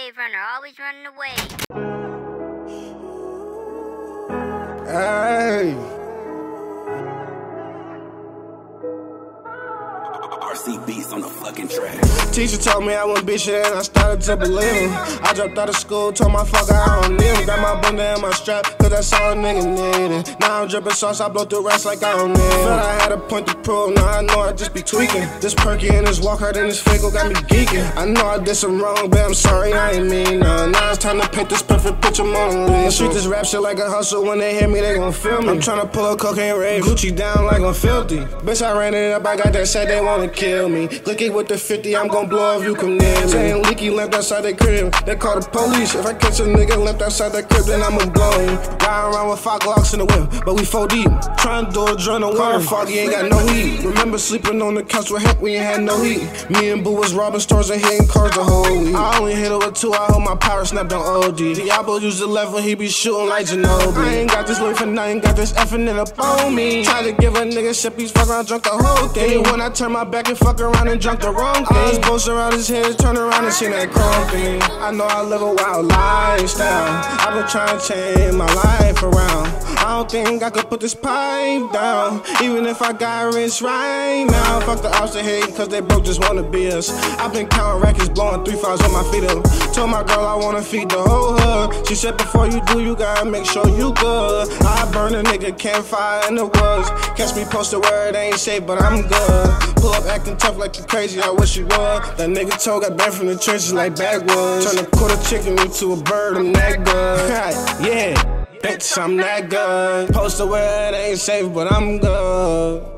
wave runner, always running away. Hey. RC beats on the fucking track. Teacher told me I wouldn't be shit and I started to believe him. I dropped out of school, told my fucker I don't need him. Got my bunda and my strap, cause that's all a nigga needed. Now I'm dripping sauce, I blow through rest like I don't need it. But I had a point to prove, now I know I just be tweaking. This perky and this walk hard and this fickle got me geeking. I know I did some wrong, but I'm sorry, I ain't mean none. Now it's time to paint this perfect picture, Mona Lisa. Treat this rap shit like a hustle, when they hear me, they gon' feel me. I'm tryna pull a cocaine raid, Gucci down like I'm filthy. Bitch, I ran it up, I got that shit, they wanna kill me. Clicky with the 50, I'm gon' blow if you come near me. Saying leaky lamp outside their crib, they call the police. If I catch a nigga lamp outside that crib, then I'ma blow him. Riding around with 5 Glocks in the whip, but we 4 deep. Tryna do a joint of water, foggy ain't got no heat. Remember sleeping on the couch with Hank, we ain't had no heat. Me and Boo was robbing stores and hitting cars the whole week. I only hit it with 2, I hope my power snapped on OD. Diablo used the left when he be shooting like Ginobili. I ain't got this life for nothing, got this effing it up on me. Try to give a nigga shit, he's fuck around, drunk the whole thing. When I turn my back and fuck around and drunk the wrong thing. I was posted around his head, turn around and see that chrome thing. I know I live a wild lifestyle, I've been trying to change my life around. I don't think I could put this pipe down, even if I got rich right now. Fuck the ops that hate, cause they broke, just wanna be us. I've been counting records, blowing 3 5s on my feet up. Told my girl I wanna feed the whole hood. She said before you do, you gotta make sure you good. I burn a nigga campfire in the woods. Catch me posted where it ain't safe, but I'm good. Pull up acting tough like you crazy, I wish you would. That nigga toe got banned from the trenches like backwoods. Turn a quarter chicken into a bird, I'm that good. Yeah, bitch, I'm that good. Posted where it ain't safe, but I'm good.